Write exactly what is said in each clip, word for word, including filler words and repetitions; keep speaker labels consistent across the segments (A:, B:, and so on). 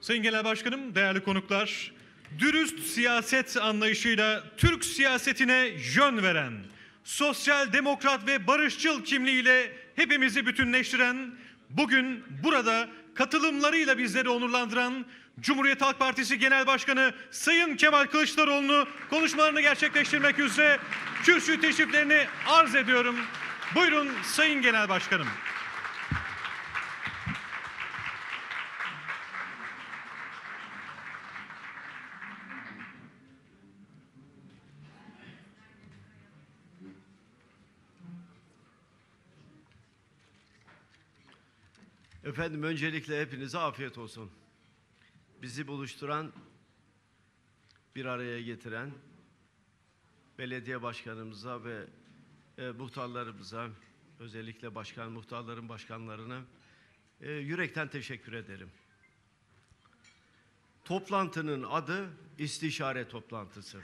A: Sayın Genel Başkanım, değerli konuklar, dürüst siyaset anlayışıyla Türk siyasetine yön veren, sosyal demokrat ve barışçıl kimliğiyle hepimizi bütünleştiren, bugün burada katılımlarıyla bizleri onurlandıran Cumhuriyet Halk Partisi Genel Başkanı Sayın Kemal Kılıçdaroğlu'nu konuşmalarını gerçekleştirmek üzere kürsü teşriflerini arz ediyorum. Buyurun Sayın Genel Başkanım.
B: Efendim, öncelikle hepinize afiyet olsun. Bizi buluşturan, bir araya getiren belediye başkanımıza ve e, muhtarlarımıza, özellikle başkan, muhtarların başkanlarına e, yürekten teşekkür ederim. Toplantının adı istişare toplantısı.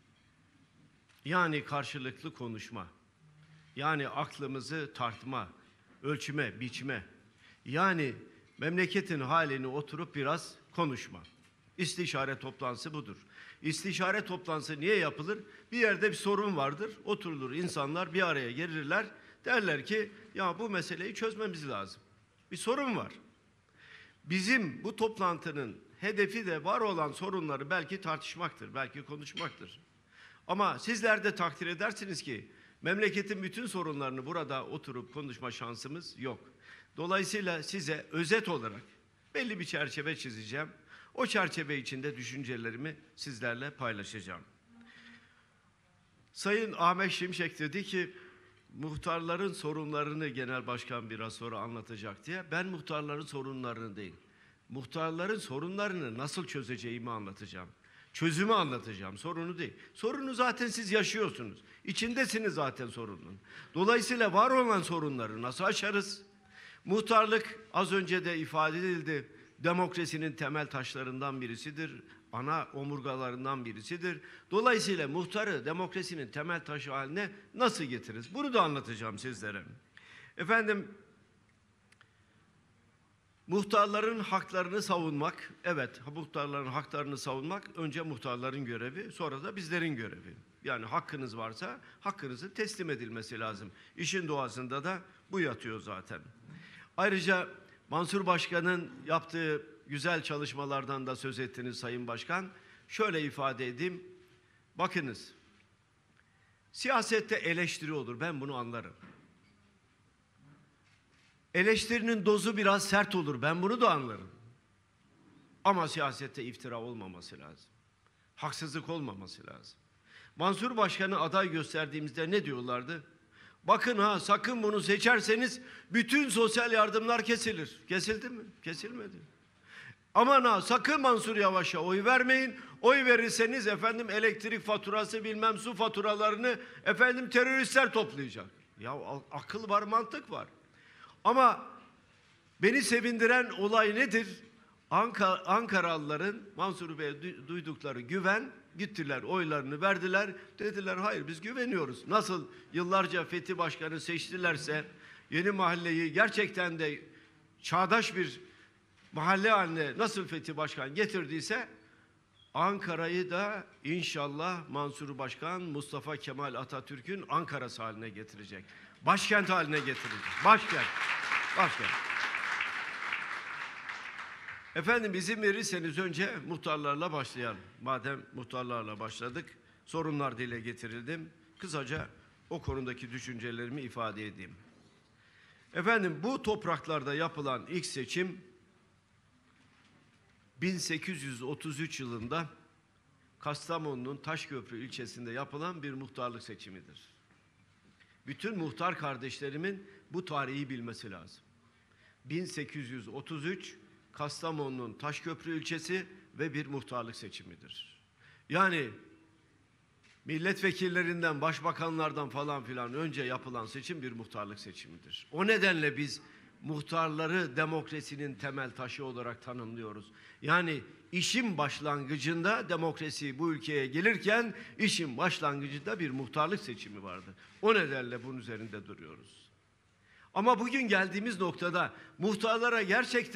B: Yani karşılıklı konuşma. Yani aklımızı tartma, ölçme, biçme. Yani memleketin halini oturup biraz konuşma. İstişare toplantısı budur. İstişare toplantısı niye yapılır? Bir yerde bir sorun vardır, oturulur, insanlar bir araya gelirler, derler ki ya bu meseleyi çözmemiz lazım. Bir sorun var. Bizim bu toplantının hedefi de var olan sorunları belki tartışmaktır, belki konuşmaktır. Ama sizler de takdir edersiniz ki memleketin bütün sorunlarını burada oturup konuşma şansımız yok. Dolayısıyla size özet olarak belli bir çerçeve çizeceğim. O çerçeve içinde düşüncelerimi sizlerle paylaşacağım. Sayın Ahmet Şimşek dedi ki muhtarların sorunlarını genel başkan biraz sonra anlatacak diye. Ben muhtarların sorunlarını değil, muhtarların sorunlarını nasıl çözeceğimi anlatacağım. Çözümü anlatacağım, sorunu değil. Sorunu zaten siz yaşıyorsunuz. İçindesiniz zaten sorunun. Dolayısıyla var olan sorunları nasıl aşarız? Muhtarlık az önce de ifade edildi. Demokrasinin temel taşlarından birisidir. Ana omurgalarından birisidir. Dolayısıyla muhtarı demokrasinin temel taşı haline nasıl getiririz? Bunu da anlatacağım sizlere. Efendim, muhtarların haklarını savunmak, evet muhtarların haklarını savunmak önce muhtarların görevi, sonra da bizlerin görevi. Yani hakkınız varsa hakkınızın teslim edilmesi lazım. İşin doğasında da bu yatıyor zaten. Ayrıca Mansur Başkan'ın yaptığı güzel çalışmalardan da söz ettiniz Sayın Başkan. Şöyle ifade edeyim. Bakınız, siyasette eleştiri olur, ben bunu anlarım. Eleştirinin dozu biraz sert olur, ben bunu da anlarım. Ama siyasette iftira olmaması lazım. Haksızlık olmaması lazım. Mansur Başkan'ı aday gösterdiğimizde ne diyorlardı? Bakın ha, sakın bunu seçerseniz bütün sosyal yardımlar kesilir. Kesildi mi? Kesilmedi. Aman ha, sakın Mansur Yavaş'a oy vermeyin. Oy verirseniz efendim elektrik faturası bilmem su faturalarını efendim teröristler toplayacak. Ya akıl var, mantık var. Ama beni sevindiren olay nedir? Ankara, Ankaralıların Mansur Bey'e duydukları güven, gittiler oylarını verdiler, dediler hayır biz güveniyoruz. Nasıl yıllarca Fethi Başkanı seçtilerse Yeni Mahalleyi gerçekten de çağdaş bir mahalle haline nasıl Fethi Başkan getirdiyse Ankara'yı da inşallah Mansur Başkan Mustafa Kemal Atatürk'ün Ankara'sı haline getirecek. Başkent haline getirecek. Başkent. Başkent. Efendim izin verirseniz önce muhtarlarla başlayalım. Madem muhtarlarla başladık, sorunlar dile getirildim. Kısaca o konudaki düşüncelerimi ifade edeyim. Efendim bu topraklarda yapılan ilk seçim bin sekiz yüz otuz üç yılında Kastamonu'nun Taşköprü ilçesinde yapılan bir muhtarlık seçimidir. Bütün muhtar kardeşlerimin bu tarihi bilmesi lazım. bin sekiz yüz otuz üç Kastamonu'nun Taşköprü ilçesi ve bir muhtarlık seçimidir. Yani milletvekillerinden, başbakanlardan falan filan önce yapılan seçim bir muhtarlık seçimidir. O nedenle biz muhtarları demokrasinin temel taşı olarak tanımlıyoruz. Yani işin başlangıcında demokrasi bu ülkeye gelirken işin başlangıcında bir muhtarlık seçimi vardı. O nedenle bunun üzerinde duruyoruz. Ama bugün geldiğimiz noktada muhtarlara gerçekten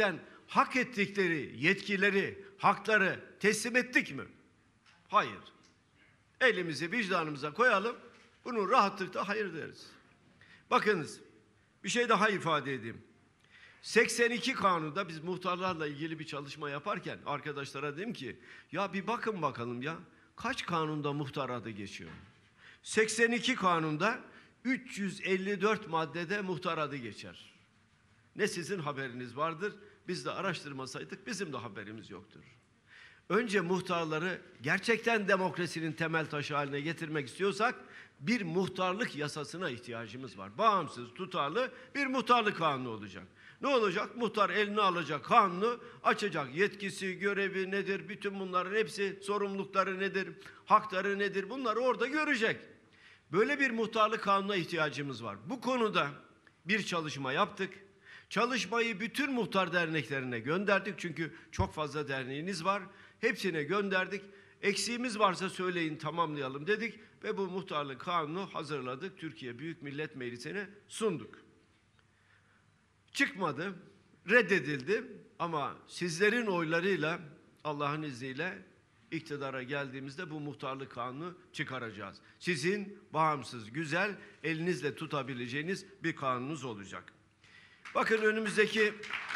B: hak ettikleri yetkileri, hakları teslim ettik mi? Hayır. Elimizi vicdanımıza koyalım, bunu rahatlıkla hayır deriz. Bakınız, bir şey daha ifade edeyim. seksen iki kanunda biz muhtarlarla ilgili bir çalışma yaparken arkadaşlara dedim ki, ya bir bakın bakalım ya, kaç kanunda muhtar adı geçiyor? seksen iki kanunda üç yüz elli dört maddede muhtar adı geçer. Ne sizin haberiniz vardır, biz de araştırmasaydık bizim de haberimiz yoktur. Önce muhtarları gerçekten demokrasinin temel taşı haline getirmek istiyorsak bir muhtarlık yasasına ihtiyacımız var. Bağımsız, tutarlı bir muhtarlık kanunu olacak. Ne olacak? Muhtar eline alacak kanunu, açacak. Yetkisi, görevi nedir? Bütün bunların hepsi, sorumlulukları nedir? Hakları nedir? Bunları orada görecek. Böyle bir muhtarlık kanununa ihtiyacımız var. Bu konuda bir çalışma yaptık. Çalışmayı bütün muhtar derneklerine gönderdik. Çünkü çok fazla derneğiniz var. Hepsine gönderdik. Eksiğimiz varsa söyleyin, tamamlayalım dedik. Ve bu muhtarlık kanunu hazırladık. Türkiye Büyük Millet Meclisi'ne sunduk. Çıkmadı, reddedildi ama sizlerin oylarıyla, Allah'ın izniyle iktidara geldiğimizde bu muhtarlık kanunu çıkaracağız. Sizin bağımsız, güzel, elinizle tutabileceğiniz bir kanununuz olacak. Bakın önümüzdeki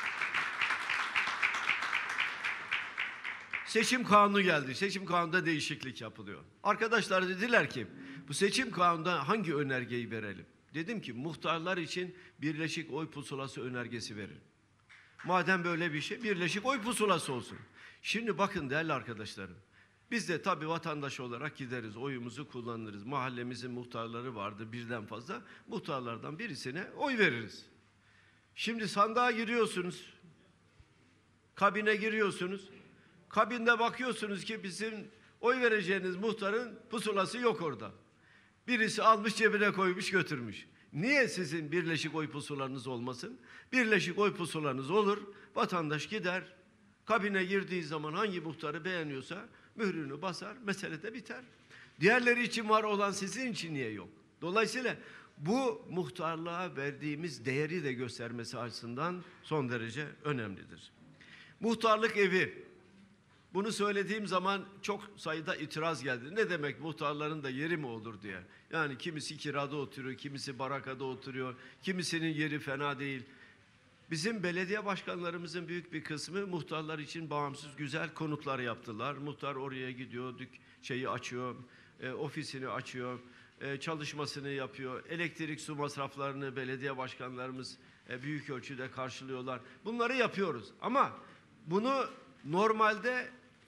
B: seçim kanunu geldi. Seçim kanununda değişiklik yapılıyor. Arkadaşlar dediler ki, bu seçim kanununda hangi önergeyi verelim? Dedim ki muhtarlar için birleşik oy pusulası önergesi verin. Madem böyle bir şey, birleşik oy pusulası olsun. Şimdi bakın değerli arkadaşlarım, biz de tabii vatandaş olarak gideriz, oyumuzu kullanırız. Mahallemizin muhtarları vardı birden fazla. Muhtarlardan birisine oy veririz. Şimdi sandığa giriyorsunuz, kabine giriyorsunuz. Kabinde bakıyorsunuz ki bizim oy vereceğiniz muhtarın pusulası yok orada. Birisi almış cebine koymuş götürmüş. Niye sizin birleşik oy pusulanız olmasın? Birleşik oy pusulanız olur. Vatandaş gider. Kabine girdiği zaman hangi muhtarı beğeniyorsa mührünü basar. Mesele de biter. Diğerleri için var olan sizin için niye yok? Dolayısıyla bu muhtarlığa verdiğimiz değeri de göstermesi açısından son derece önemlidir. Muhtarlık evi. Bunu söylediğim zaman çok sayıda itiraz geldi. Ne demek muhtarların da yeri mi olur diye. Yani kimisi kirada oturuyor, kimisi barakada oturuyor, kimisinin yeri fena değil. Bizim belediye başkanlarımızın büyük bir kısmı muhtarlar için bağımsız güzel konutlar yaptılar. Muhtar oraya gidiyor, dük şeyi açıyor, e, ofisini açıyor, e, çalışmasını yapıyor. Elektrik, su masraflarını belediye başkanlarımız e, büyük ölçüde karşılıyorlar. Bunları yapıyoruz ama bunu normalde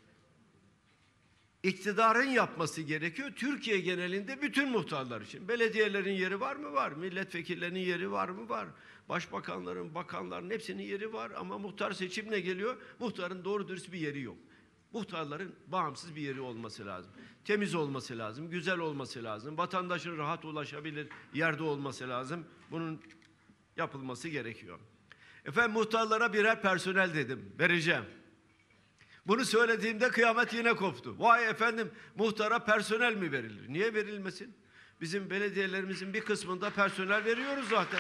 B: iktidarın yapması gerekiyor. Türkiye genelinde bütün muhtarlar için. Belediyelerin yeri var mı? Var. Milletvekillerinin yeri var mı? Var. Başbakanların, bakanların hepsinin yeri var ama muhtar seçimle geliyor. Muhtarın doğru dürüst bir yeri yok. Muhtarların bağımsız bir yeri olması lazım. Temiz olması lazım, güzel olması lazım. Vatandaşın rahat ulaşabilir yerde olması lazım. Bunun yapılması gerekiyor. Efendim muhtarlara birer personel dedim. Vereceğim. Bunu söylediğimde kıyamet yine koptu. Vay efendim muhtara personel mi verilir? Niye verilmesin? Bizim belediyelerimizin bir kısmında personel veriyoruz zaten.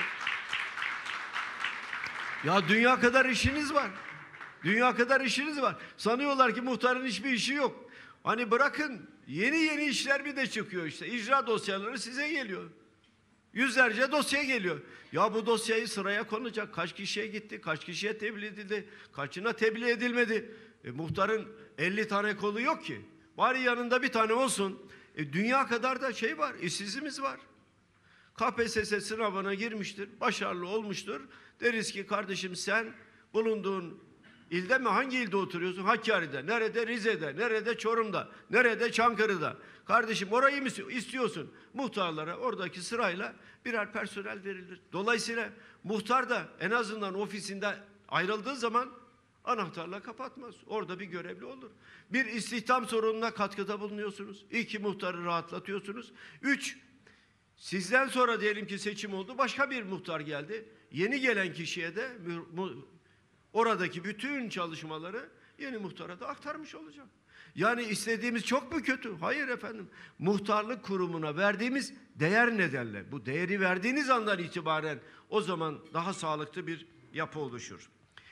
B: Ya dünya kadar işiniz var. Dünya kadar işiniz var. Sanıyorlar ki muhtarın hiçbir işi yok. Hani bırakın yeni yeni işler bir de çıkıyor işte. İcra dosyaları size geliyor. Yüzlerce dosya geliyor. Ya bu dosyayı sıraya konacak. Kaç kişiye gitti? Kaç kişiye tebliğ edildi? Kaçına tebliğ edilmedi? E, muhtarın elli tane kolu yok ki. Bari yanında bir tane olsun. E, dünya kadar da şey var, işsizimiz var. K P S S sınavına girmiştir, başarılı olmuştur. Deriz ki kardeşim sen bulunduğun ilde mi? Hangi ilde oturuyorsun? Hakkari'de. Nerede? Rize'de. Nerede? Çorum'da. Nerede? Çankırı'da. Kardeşim orayı mı istiyorsun? Muhtarlara oradaki sırayla birer personel verilir. Dolayısıyla muhtar da en azından ofisinde ayrıldığı zaman anahtarla kapatmaz. Orada bir görevli olur. Bir istihdam sorununa katkıda bulunuyorsunuz. İki muhtarı rahatlatıyorsunuz. Üç, sizden sonra diyelim ki seçim oldu. Başka bir muhtar geldi. Yeni gelen kişiye de oradaki bütün çalışmaları yeni muhtara da aktarmış olacak. Yani istediğimiz çok mu kötü? Hayır efendim. Muhtarlık kurumuna verdiğimiz değer nedenle. Bu değeri verdiğiniz andan itibaren o zaman daha sağlıklı bir yapı oluşur.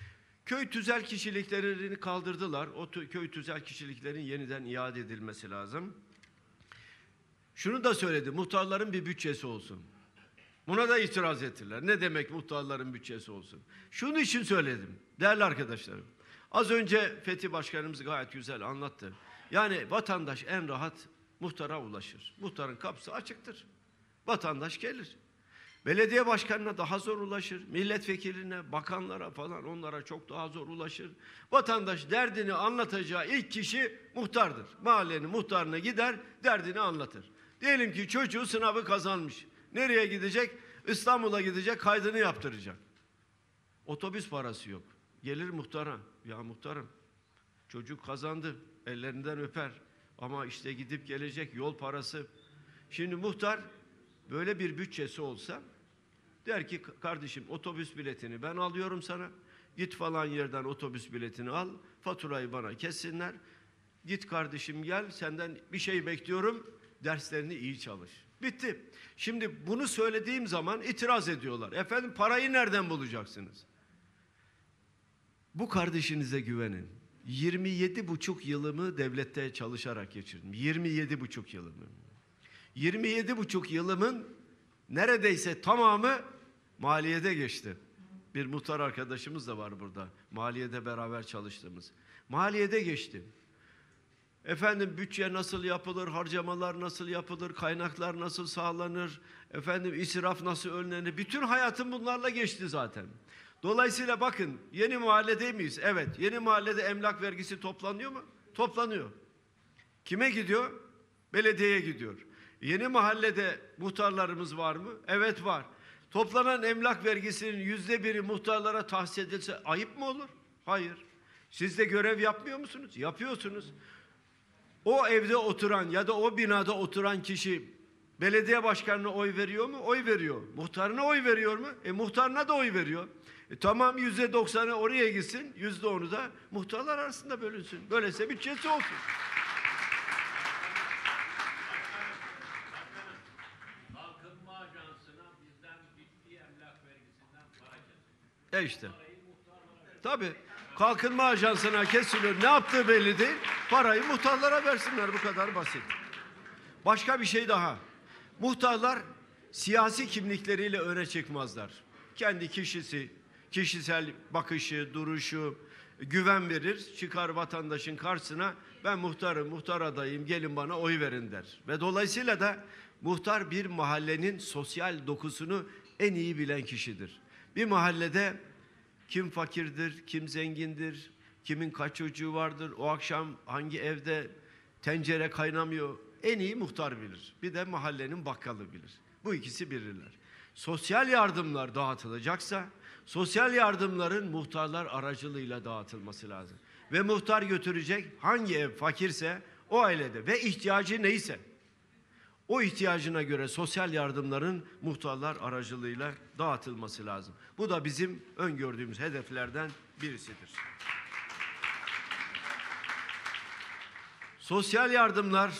B: Köy tüzel kişiliklerini kaldırdılar. O köy tüzel kişiliklerin yeniden iade edilmesi lazım. Şunu da söyledi, muhtarların bir bütçesi olsun. Buna da itiraz ettiler. Ne demek muhtarların bütçesi olsun? Şunun için söyledim değerli arkadaşlarım. Az önce Fethi Başkanımız gayet güzel anlattı. Yani vatandaş en rahat muhtara ulaşır. Muhtarın kapısı açıktır. Vatandaş gelir. Belediye başkanına daha zor ulaşır. Milletvekiline, bakanlara falan onlara çok daha zor ulaşır. Vatandaş derdini anlatacağı ilk kişi muhtardır. Mahallenin muhtarına gider, derdini anlatır. Diyelim ki çocuğu sınavı kazanmış. Nereye gidecek? İstanbul'a gidecek, kaydını yaptıracak. Otobüs parası yok. Gelir muhtara. Ya muhtarım, çocuk kazandı, ellerinden öper. Ama işte gidip gelecek yol parası. Şimdi muhtar böyle bir bütçesi olsa der ki kardeşim otobüs biletini ben alıyorum sana. Git falan yerden otobüs biletini al. Faturayı bana kessinler. Git kardeşim gel, senden bir şey bekliyorum. Derslerini iyi çalış. Bitti. Şimdi bunu söylediğim zaman itiraz ediyorlar. Efendim parayı nereden bulacaksınız? Bu kardeşinize güvenin. yirmi yedi buçuk yılımı devlette çalışarak geçirdim. yirmi yedi buçuk yılımı. yirmi yedi buçuk yılımın neredeyse tamamı maliyede geçti. Bir muhtar arkadaşımız da var burada. Maliyede beraber çalıştığımız. Maliyede geçti. Efendim bütçe nasıl yapılır, harcamalar nasıl yapılır, kaynaklar nasıl sağlanır, efendim israf nasıl önlenir, bütün hayatım bunlarla geçti zaten. Dolayısıyla bakın yeni mahallede miyiz? Evet, yeni mahallede emlak vergisi toplanıyor mu? Toplanıyor. Kime gidiyor? Belediyeye gidiyor. Yeni mahallede muhtarlarımız var mı? Evet var. Toplanan emlak vergisinin yüzde biri muhtarlara tahsis edilse ayıp mı olur? Hayır. Siz de görev yapmıyor musunuz? Yapıyorsunuz. O evde oturan ya da o binada oturan kişi belediye başkanına oy veriyor mu? Oy veriyor. Muhtarına oy veriyor mu? E muhtarına da oy veriyor. E tamam yüzde doksanı oraya gitsin, yüzde onu da muhtarlar arasında bölünsün. Böylese bütçesi olsun.
C: Kalkınma Ajansı'na bizden ciddi emlak vergisinden para kesiyor.
B: E işte. Tabii. Kalkınma Ajansı'na kesiliyor. Ne yaptığı belli değil. Parayı muhtarlara versinler. Bu kadar basit. Başka bir şey daha. Muhtarlar siyasi kimlikleriyle öne çıkmazlar. Kendi kişisi, kişisel bakışı, duruşu, güven verir. Çıkar vatandaşın karşısına ben muhtarım, muhtar adayım gelin bana oy verin der. Ve dolayısıyla da muhtar bir mahallenin sosyal dokusunu en iyi bilen kişidir. Bir mahallede kim fakirdir, kim zengindir, kimin kaç çocuğu vardır, o akşam hangi evde tencere kaynamıyor en iyi muhtar bilir. Bir de mahallenin bakkalı bilir. Bu ikisi bilirler. Sosyal yardımlar dağıtılacaksa sosyal yardımların muhtarlar aracılığıyla dağıtılması lazım. Ve muhtar götürecek hangi ev fakirse o ailede ve ihtiyacı neyse o ihtiyacına göre sosyal yardımların muhtarlar aracılığıyla dağıtılması lazım. Bu da bizim öngördüğümüz hedeflerden birisidir. Sosyal yardımlar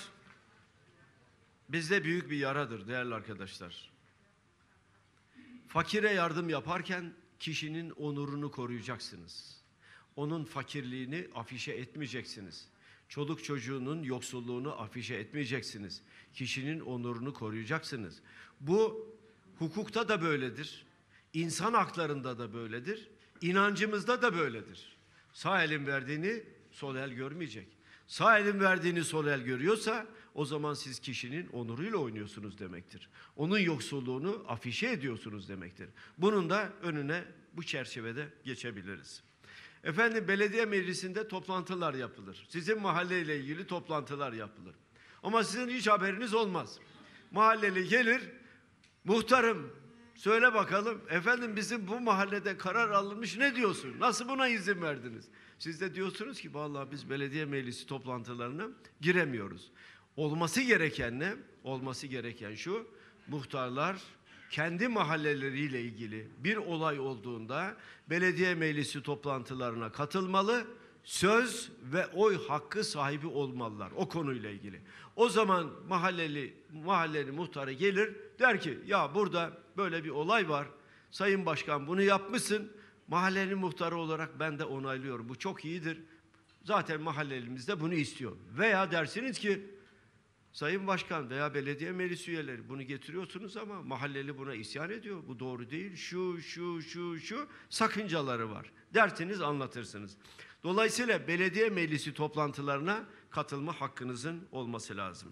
B: bizde büyük bir yaradır değerli arkadaşlar. Fakire yardım yaparken kişinin onurunu koruyacaksınız. Onun fakirliğini afişe etmeyeceksiniz. Çoluk çocuğunun yoksulluğunu afişe etmeyeceksiniz. Kişinin onurunu koruyacaksınız. Bu hukukta da böyledir. İnsan haklarında da böyledir. İnancımızda da böyledir. Sağ elin verdiğini sol el görmeyecek. Sağ elin verdiğini sol el görüyorsa o zaman siz kişinin onuruyla oynuyorsunuz demektir. Onun yoksulluğunu afişe ediyorsunuz demektir. Bunun da önüne bu çerçevede geçebiliriz. Efendim belediye meclisinde toplantılar yapılır. Sizin mahalleyle ilgili toplantılar yapılır. Ama sizin hiç haberiniz olmaz. Mahalleli gelir, muhtarım söyle bakalım, efendim bizim bu mahallede karar alınmış ne diyorsun? Nasıl buna izin verdiniz? Siz de diyorsunuz ki vallahi biz belediye meclisi toplantılarına giremiyoruz. Olması gereken ne? Olması gereken şu, muhtarlar kendi mahalleleriyle ilgili bir olay olduğunda belediye meclisi toplantılarına katılmalı, söz ve oy hakkı sahibi olmalılar o konuyla ilgili. O zaman mahalleli mahallenin muhtarı gelir der ki ya burada böyle bir olay var. Sayın Başkan bunu yapmışsın. Mahallenin muhtarı olarak ben de onaylıyorum. Bu çok iyidir. Zaten mahallelimiz de bunu istiyor. Veya dersiniz ki Sayın Başkan veya belediye meclis üyeleri bunu getiriyorsunuz ama mahalleli buna isyan ediyor. Bu doğru değil. Şu, şu, şu, şu sakıncaları var. Dersiniz, anlatırsınız. Dolayısıyla belediye meclisi toplantılarına katılma hakkınızın olması lazım.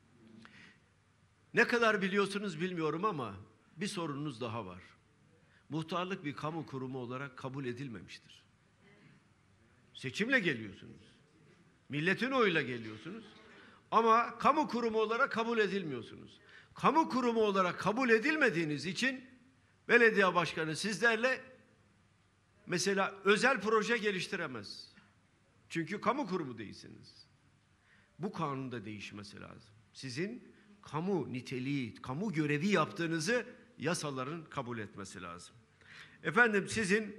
B: Ne kadar biliyorsunuz bilmiyorum ama bir sorununuz daha var. Muhtarlık bir kamu kurumu olarak kabul edilmemiştir. Seçimle geliyorsunuz. Milletin oyuyla geliyorsunuz. Ama kamu kurumu olarak kabul edilmiyorsunuz. Kamu kurumu olarak kabul edilmediğiniz için belediye başkanı sizlerle mesela özel proje geliştiremez. Çünkü kamu kurumu değilsiniz. Bu kanunda değişmesi lazım. Sizin kamu niteliği, kamu görevi yaptığınızı yasaların kabul etmesi lazım. Efendim sizin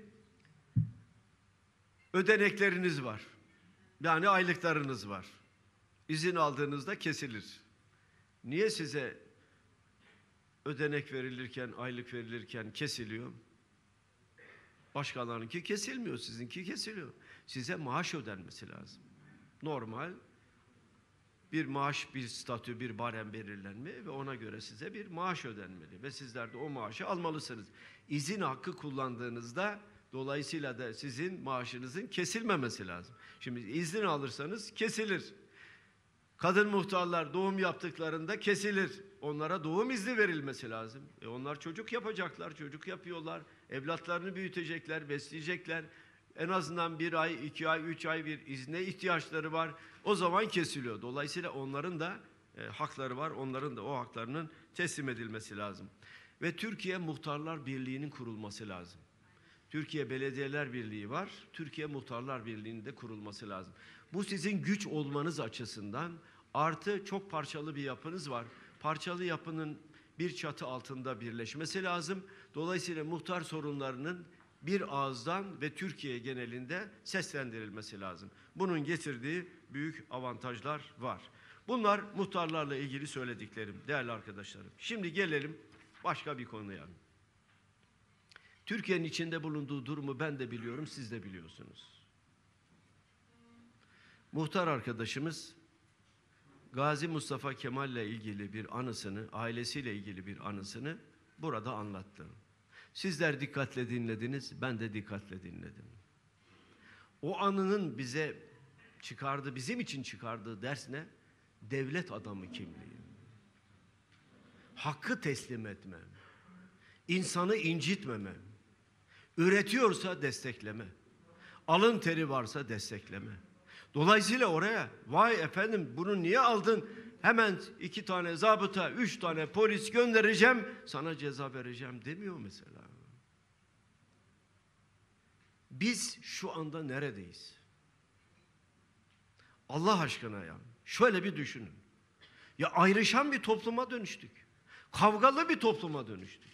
B: ödenekleriniz var. Yani aylıklarınız var. İzin aldığınızda kesilir. Niye size ödenek verilirken, aylık verilirken kesiliyor? Başkalarınınki kesilmiyor, sizinki kesiliyor. Size maaş ödenmesi lazım. Normal bir maaş, bir statü, bir barem belirlenme ve ona göre size bir maaş ödenmeli. Ve sizler de o maaşı almalısınız. İzin hakkı kullandığınızda dolayısıyla da sizin maaşınızın kesilmemesi lazım. Şimdi izin alırsanız kesilir. Kadın muhtarlar doğum yaptıklarında kesilir. Onlara doğum izni verilmesi lazım. E onlar çocuk yapacaklar, çocuk yapıyorlar. Evlatlarını büyütecekler, besleyecekler. En azından bir ay, iki ay, üç ay bir izne ihtiyaçları var. O zaman kesiliyor. Dolayısıyla onların da e, hakları var. Onların da o haklarının teslim edilmesi lazım. Ve Türkiye Muhtarlar Birliği'nin kurulması lazım. Türkiye Belediyeler Birliği var. Türkiye Muhtarlar Birliği'nin de kurulması lazım. Bu sizin güç olmanız açısından, artı çok parçalı bir yapınız var. Parçalı yapının bir çatı altında birleşmesi lazım. Dolayısıyla muhtar sorunlarının bir ağızdan ve Türkiye genelinde seslendirilmesi lazım. Bunun getirdiği büyük avantajlar var. Bunlar muhtarlarla ilgili söylediklerim değerli arkadaşlarım. Şimdi gelelim başka bir konuya. Türkiye'nin içinde bulunduğu durumu ben de biliyorum, siz de biliyorsunuz. Muhtar arkadaşımız Gazi Mustafa Kemal ile ilgili bir anısını, ailesiyle ilgili bir anısını burada anlattı. Sizler dikkatle dinlediniz, ben de dikkatle dinledim. O anının bize çıkardığı, bizim için çıkardığı ders ne? Devlet adamı kimliği. Hakkı teslim etme. İnsanı incitmeme. Üretiyorsa destekleme. Alın teri varsa destekleme. Dolayısıyla oraya vay efendim bunu niye aldın? Hemen iki tane zabıta, üç tane polis göndereceğim, sana ceza vereceğim demiyor mesela. Biz şu anda neredeyiz? Allah aşkına ya. Şöyle bir düşünün. Ya ayrışan bir topluma dönüştük. Kavgalı bir topluma dönüştük.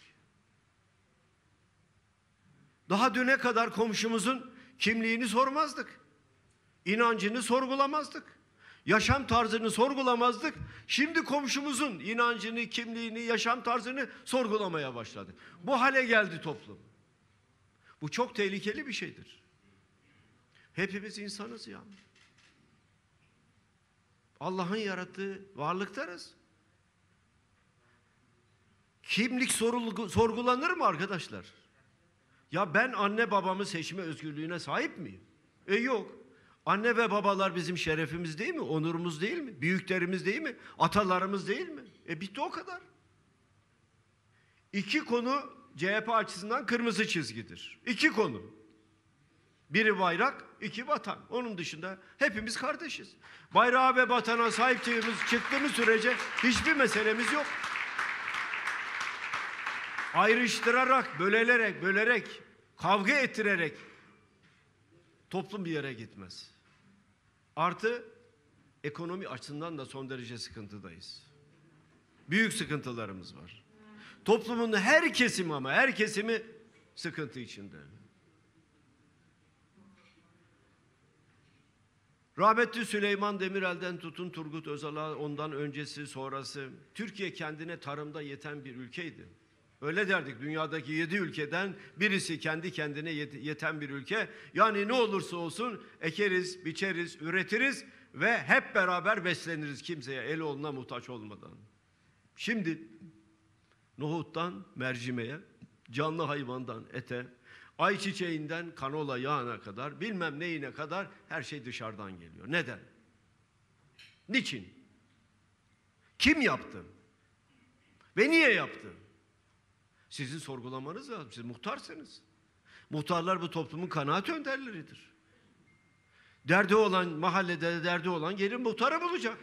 B: Daha düne kadar komşumuzun kimliğini sormazdık. İnancını sorgulamazdık. Yaşam tarzını sorgulamazdık. Şimdi komşumuzun inancını, kimliğini, yaşam tarzını sorgulamaya başladık. Bu hale geldi toplum. Bu çok tehlikeli bir şeydir. Hepimiz insanız ya. Allah'ın yarattığı varlıklarız. Kimlik sorgulanır mı arkadaşlar? Ya ben anne babamı seçme özgürlüğüne sahip miyim? E yok. Anne ve babalar bizim şerefimiz değil mi? Onurumuz değil mi? Büyüklerimiz değil mi? Atalarımız değil mi? E bitti o kadar. İki konu C H P açısından kırmızı çizgidir. İki konu. Biri bayrak, iki vatan. Onun dışında hepimiz kardeşiz. Bayrağa ve vatana sahip çıktığımız sürece hiçbir meselemiz yok. Ayrıştırarak, bölerek, bölerek, kavga ettirerek toplum bir yere gitmez. Artı ekonomi açısından da son derece sıkıntıdayız. Büyük sıkıntılarımız var. Toplumun her kesimi ama her kesimi sıkıntı içinde. Rahmetli Süleyman Demirel'den tutun Turgut Özal'a, ondan öncesi sonrası Türkiye kendine tarımda yeten bir ülkeydi. Öyle derdik, dünyadaki yedi ülkeden birisi kendi kendine yeten bir ülke. Yani ne olursa olsun ekeriz, biçeriz, üretiriz ve hep beraber besleniriz kimseye el oğluna muhtaç olmadan. Şimdi nohuttan mercimeğe, canlı hayvandan ete, ayçiçeğinden kanola yağına kadar, bilmem neyine kadar her şey dışarıdan geliyor. Neden? Niçin? Kim yaptı? Ve niye yaptı? Sizin sorgulamanız lazım. Siz muhtarsınız. Muhtarlar bu toplumun kanaat önderleridir. Derdi olan, mahallede derdi olan gelin muhtarı bulacak.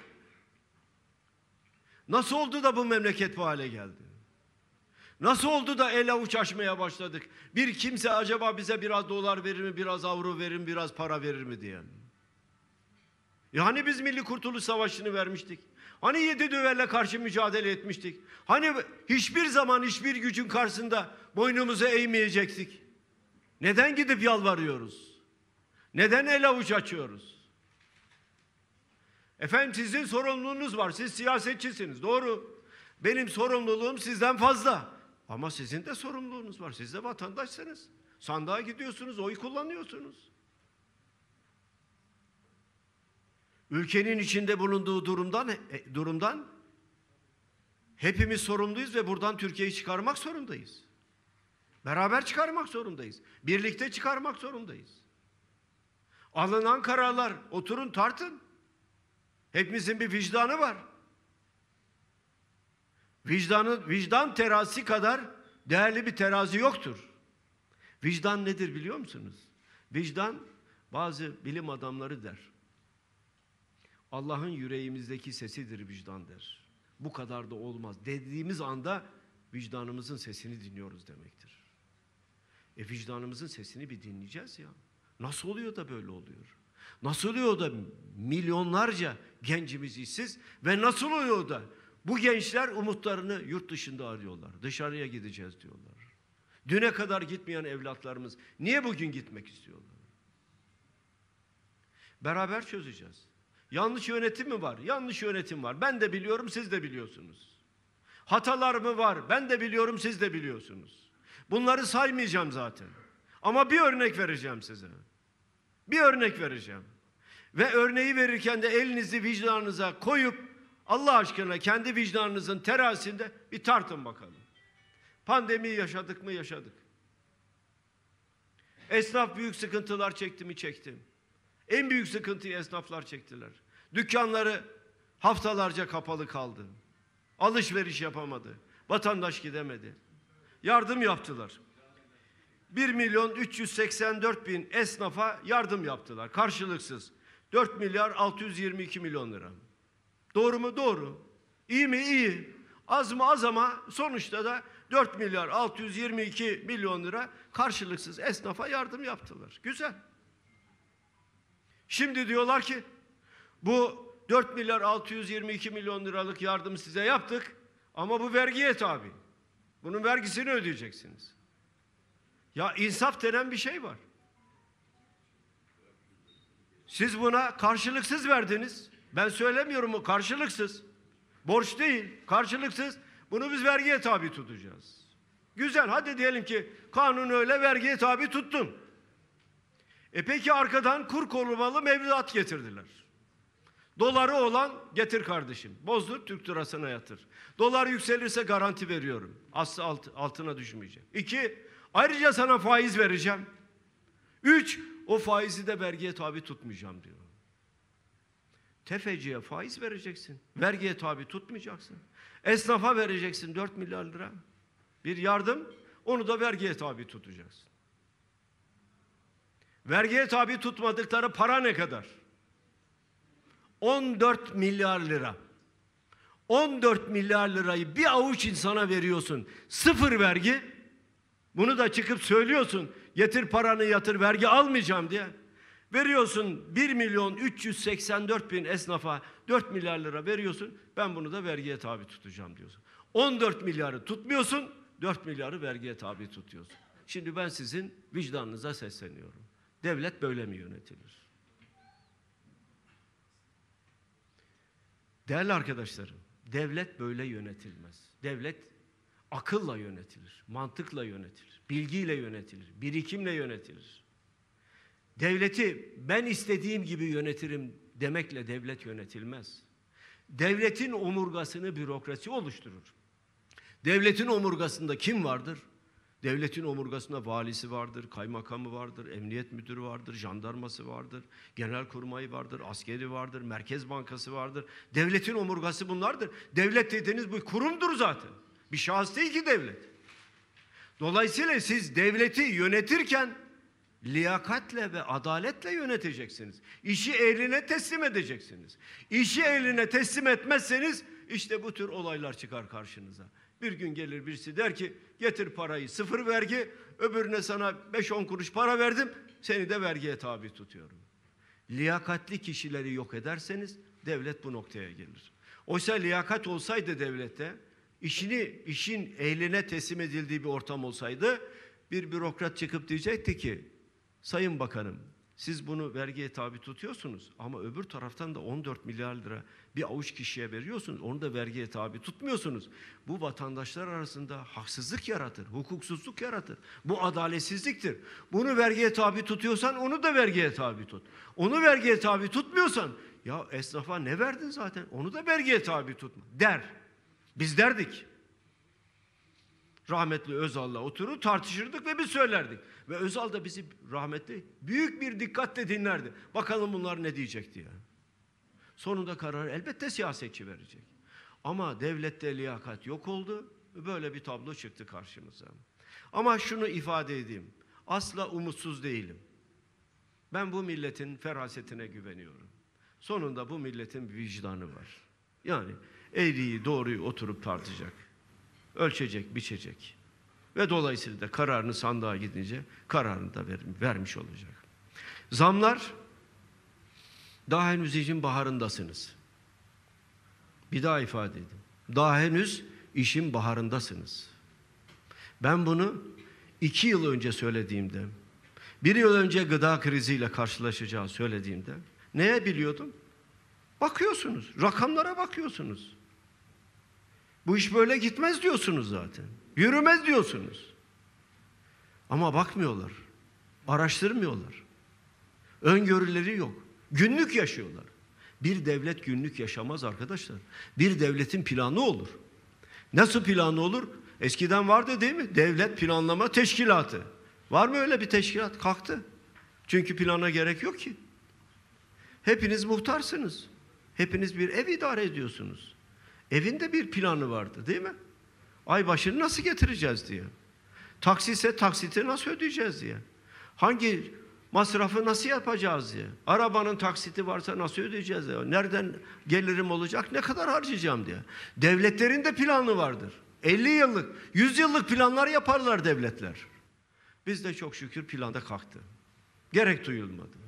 B: Nasıl oldu da bu memleket bu hale geldi? Nasıl oldu da el avuç açmaya başladık? Bir kimse acaba bize biraz dolar verir mi, biraz avro verir mi, biraz para verir mi diyen. Yani biz Milli Kurtuluş Savaşı'nı vermiştik. Hani yedi düvelle karşı mücadele etmiştik. Hani hiçbir zaman hiçbir gücün karşısında boynumuzu eğmeyecektik. Neden gidip yalvarıyoruz? Neden el avuç açıyoruz? Efendim sizin sorumluluğunuz var. Siz siyasetçisiniz. Doğru. Benim sorumluluğum sizden fazla. Ama sizin de sorumluluğunuz var. Siz de vatandaşsınız. Sandığa gidiyorsunuz, oy kullanıyorsunuz. Ülkenin içinde bulunduğu durumdan e, durumdan hepimiz sorumluyuz ve buradan Türkiye'yi çıkarmak zorundayız. Beraber çıkarmak zorundayız. Birlikte çıkarmak zorundayız. Alınan kararlar, oturun tartın. Hepimizin bir vicdanı var. Vicdanı, vicdan terazisi kadar değerli bir terazi yoktur. Vicdan nedir biliyor musunuz? Vicdan, bazı bilim adamları der, Allah'ın yüreğimizdeki sesidir vicdan der. Bu kadar da olmaz. Dediğimiz anda vicdanımızın sesini dinliyoruz demektir. E vicdanımızın sesini bir dinleyeceğiz ya. Nasıl oluyor da böyle oluyor? Nasıl oluyor da milyonlarca gencimiz işsiz ve nasıl oluyor da bu gençler umutlarını yurt dışında arıyorlar. Dışarıya gideceğiz diyorlar. Düne kadar gitmeyen evlatlarımız niye bugün gitmek istiyorlar? Beraber çözeceğiz. Yanlış yönetim mi var? Yanlış yönetim var. Ben de biliyorum, siz de biliyorsunuz. Hatalar mı var? Ben de biliyorum, siz de biliyorsunuz. Bunları saymayacağım zaten. Ama bir örnek vereceğim size. Bir örnek vereceğim. Ve örneği verirken de elinizi vicdanınıza koyup Allah aşkına kendi vicdanınızın terazisinde bir tartın bakalım. Pandemiyi yaşadık mı? Yaşadık. Esnaf büyük sıkıntılar çekti mi? Çekti. En büyük sıkıntıyı esnaflar çektiler. Dükkanları haftalarca kapalı kaldı. Alışveriş yapamadı. Vatandaş gidemedi. Yardım yaptılar. bir milyon üç yüz seksen dört bin esnafa yardım yaptılar. Karşılıksız. dört milyar altı yüz yirmi iki milyon lira. Doğru mu? Doğru. İyi mi? İyi. Az mı? Az ama sonuçta da dört milyar altı yüz yirmi iki milyon lira karşılıksız esnafa yardım yaptılar. Güzel. Şimdi diyorlar ki bu dört milyar altı yüz yirmi iki milyon liralık yardımı size yaptık ama bu vergiye tabi. Bunun vergisini ödeyeceksiniz. Ya insaf denen bir şey var. Siz buna karşılıksız verdiniz. Ben söylemiyorum, o karşılıksız. Borç değil, karşılıksız. Bunu biz vergiye tabi tutacağız. Güzel, hadi diyelim ki kanun öyle, vergiye tabi tuttun. E peki arkadan kur korumalı mevduat getirdiler. Doları olan getir kardeşim. Bozdur, Türk lirasına yatır. Dolar yükselirse garanti veriyorum. Aslı alt, altına düşmeyecek. İki, ayrıca sana faiz vereceğim. Üç, o faizi de vergiye tabi tutmayacağım diyor. Tefeciye faiz vereceksin. Vergiye tabi tutmayacaksın. Esnafa vereceksin dört milyar lira. Bir yardım, onu da vergiye tabi tutacaksın. Vergiye tabi tutmadıkları para ne kadar? on dört milyar lira. on dört milyar lirayı bir avuç insana veriyorsun. Sıfır vergi. Bunu da çıkıp söylüyorsun. Getir paranı yatır, vergi almayacağım diye. Veriyorsun bir milyon üç yüz seksen dört bin esnafa dört milyar lira veriyorsun. Ben bunu da vergiye tabi tutacağım diyorsun. on dört milyarı tutmuyorsun, dört milyarı vergiye tabi tutuyorsun. Şimdi ben sizin vicdanınıza sesleniyorum. Devlet böyle mi yönetilir? Değerli arkadaşlarım, devlet böyle yönetilmez. Devlet akılla yönetilir, mantıkla yönetilir, bilgiyle yönetilir, birikimle yönetilir. Devleti ben istediğim gibi yönetirim demekle devlet yönetilmez. Devletin omurgasını bürokrasi oluşturur. Devletin omurgasında kim vardır? Devletin omurgasında valisi vardır, kaymakamı vardır, emniyet müdürü vardır, jandarması vardır, genelkurmayı vardır, askeri vardır, merkez bankası vardır. Devletin omurgası bunlardır. Devlet dediğiniz bu kurumdur zaten. Bir şahıs değil ki devlet. Dolayısıyla siz devleti yönetirken liyakatle ve adaletle yöneteceksiniz. İşi eline teslim edeceksiniz. İşi eline teslim etmezseniz işte bu tür olaylar çıkar karşınıza. Bir gün gelir birisi der ki getir parayı sıfır vergi, öbürüne sana beş on kuruş para verdim, seni de vergiye tabi tutuyorum. Liyakatli kişileri yok ederseniz devlet bu noktaya gelir. Oysa liyakat olsaydı devlette, işini işin eline teslim edildiği bir ortam olsaydı, bir bürokrat çıkıp diyecekti ki Sayın Bakanım, siz bunu vergiye tabi tutuyorsunuz ama öbür taraftan da on dört milyar lira bir avuç kişiye veriyorsunuz. Onu da vergiye tabi tutmuyorsunuz. Bu vatandaşlar arasında haksızlık yaratır, hukuksuzluk yaratır. Bu adaletsizliktir. Bunu vergiye tabi tutuyorsan onu da vergiye tabi tut. Onu vergiye tabi tutmuyorsan ya esnafa ne verdin zaten? Onu da vergiye tabi tutma der. Biz derdik. Rahmetli Özal'la oturur tartışırdık ve biz söylerdik. Ve Özal da bizi rahmetli büyük bir dikkatle dinlerdi. Bakalım bunlar ne diyecek diye. Sonunda kararı elbette siyasetçi verecek. Ama devlette liyakat yok oldu. Böyle bir tablo çıktı karşımıza. Ama şunu ifade edeyim. Asla umutsuz değilim. Ben bu milletin ferasetine güveniyorum. Sonunda bu milletin bir vicdanı var. Yani eğriyi doğruyu oturup tartacak. Ölçecek, biçecek. Ve dolayısıyla da kararını sandığa gidince kararını da ver, vermiş olacak. Zamlar, daha henüz işin baharındasınız. Bir daha ifade edeyim. Daha henüz işin baharındasınız. Ben bunu iki yıl önce söylediğimde, bir yıl önce gıda kriziyle karşılaşacağı söylediğimde, neye biliyordum? Bakıyorsunuz, rakamlara bakıyorsunuz. Bu iş böyle gitmez diyorsunuz zaten. Yürümez diyorsunuz. Ama bakmıyorlar. Araştırmıyorlar. Öngörüleri yok. Günlük yaşıyorlar. Bir devlet günlük yaşamaz arkadaşlar. Bir devletin planı olur. Nasıl planı olur? Eskiden vardı değil mi? Devlet Planlama Teşkilatı. Var mı öyle bir teşkilat? Kalktı. Çünkü plana gerek yok ki. Hepiniz muhtarsınız. Hepiniz bir ev idare ediyorsunuz. Evinde bir planı vardı değil mi? Ay başını nasıl getireceğiz diye. Taksitse taksiti nasıl ödeyeceğiz diye. Hangi masrafı nasıl yapacağız diye. Arabanın taksiti varsa nasıl ödeyeceğiz diye. Nereden gelirim olacak, ne kadar harcayacağım diye. Devletlerin de planı vardır. elli yıllık, yüz yıllık planlar yaparlar devletler. Biz de çok şükür planda kalktı. Gerek duyulmadı.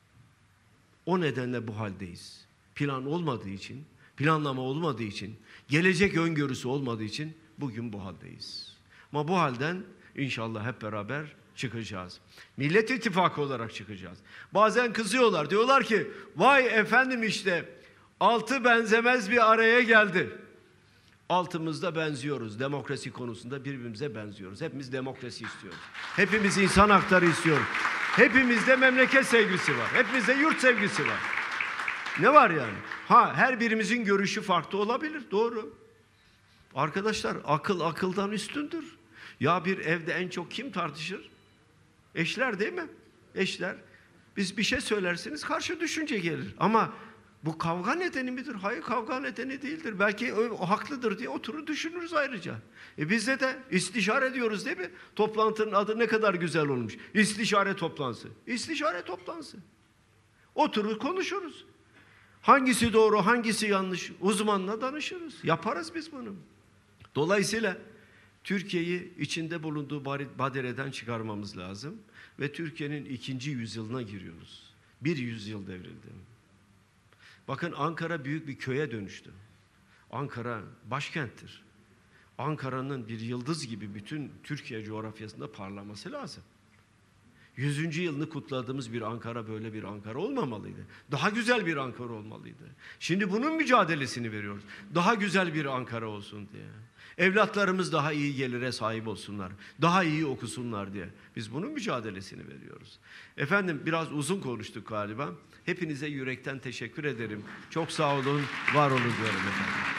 B: O nedenle bu haldeyiz. Plan olmadığı için, planlama olmadığı için, gelecek öngörüsü olmadığı için bugün bu haldeyiz. Ama bu halden inşallah hep beraber çıkacağız. Millet İttifakı olarak çıkacağız. Bazen kızıyorlar. Diyorlar ki vay efendim işte altı benzemez bir araya geldi. Altımızda benziyoruz. Demokrasi konusunda birbirimize benziyoruz. Hepimiz demokrasi istiyoruz. Hepimiz insan hakları istiyoruz. Hepimizde memleket sevgisi var. Hepimizde yurt sevgisi var. Ne var yani? Ha, her birimizin görüşü farklı olabilir. Doğru. Arkadaşlar akıl akıldan üstündür. Ya bir evde en çok kim tartışır? Eşler değil mi? Eşler. Biz bir şey söylersiniz karşı düşünce gelir. Ama bu kavga nedeni midir? Hayır, kavga nedeni değildir. Belki o, o haklıdır diye oturur düşünürüz ayrıca. E bizde de istişare ediyoruz değil mi? Toplantının adı ne kadar güzel olmuş. İstişare toplantısı. İstişare toplantısı. Oturur konuşuruz. Hangisi doğru, hangisi yanlış? Uzmanla danışırız. Yaparız biz bunu. Dolayısıyla Türkiye'yi içinde bulunduğu badireden çıkarmamız lazım. Ve Türkiye'nin ikinci yüzyılına giriyoruz. Bir yüzyıl devrildi. Bakın Ankara büyük bir köye dönüştü. Ankara başkenttir. Ankara'nın bir yıldız gibi bütün Türkiye coğrafyasında parlaması lazım. yüzüncü yılını kutladığımız bir Ankara böyle bir Ankara olmamalıydı. Daha güzel bir Ankara olmalıydı. Şimdi bunun mücadelesini veriyoruz. Daha güzel bir Ankara olsun diye. Evlatlarımız daha iyi gelire sahip olsunlar. Daha iyi okusunlar diye. Biz bunun mücadelesini veriyoruz. Efendim biraz uzun konuştuk galiba. Hepinize yürekten teşekkür ederim. Çok sağ olun, var olun diyorum efendim.